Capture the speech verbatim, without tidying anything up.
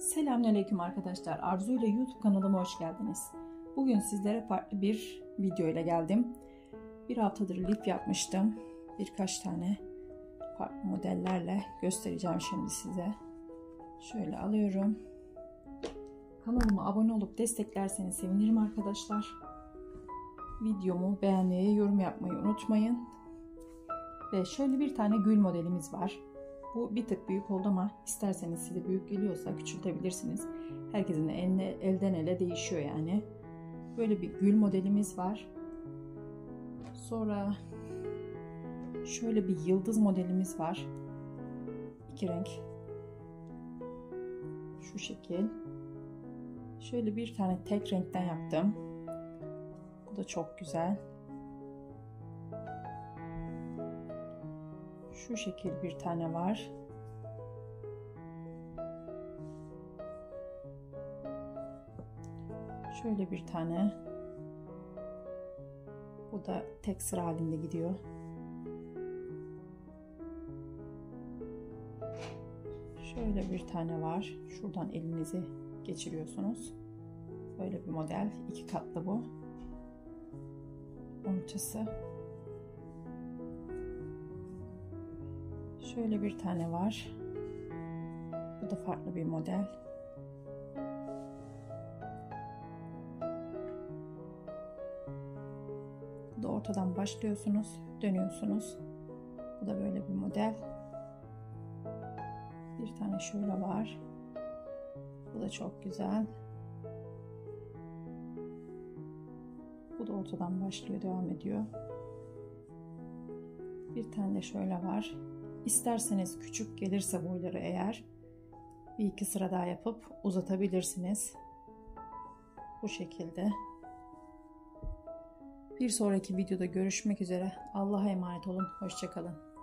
Selamünaleyküm arkadaşlar. Arzu ile YouTube kanalıma hoş geldiniz. Bugün sizlere farklı bir video ile geldim. Bir haftadır lif yapmıştım. Birkaç tane farklı modellerle göstereceğim şimdi size. Şöyle alıyorum. Kanalıma abone olup desteklerseniz sevinirim arkadaşlar. Videomu beğenmeyi, yorum yapmayı unutmayın. Ve şöyle bir tane gül modelimiz var. Bu bir tık büyük oldu ama isterseniz size büyük geliyorsa küçültebilirsiniz. Herkesin eline, elden ele değişiyor yani. Böyle bir gül modelimiz var. Sonra şöyle bir yıldız modelimiz var. İki renk. Şu şekil. Şöyle bir tane tek renkten yaptım. Bu da çok güzel. Şu şekil bir tane var. Şöyle bir tane. Bu da tek sıra halinde gidiyor. Şöyle bir tane var. Şuradan elinizi geçiriyorsunuz. Böyle bir model. İki katlı bu. Ortası. Şöyle bir tane var. Bu da farklı bir model. Bu da ortadan başlıyorsunuz, dönüyorsunuz. Bu da böyle bir model. Bir tane şöyle var. Bu da çok güzel. Bu da ortadan başlıyor, devam ediyor. Bir tane de şöyle var. İsterseniz küçük gelirse boyları eğer bir iki sıra daha yapıp uzatabilirsiniz. Bu şekilde. Bir sonraki videoda görüşmek üzere. Allah'a emanet olun. Hoşça kalın.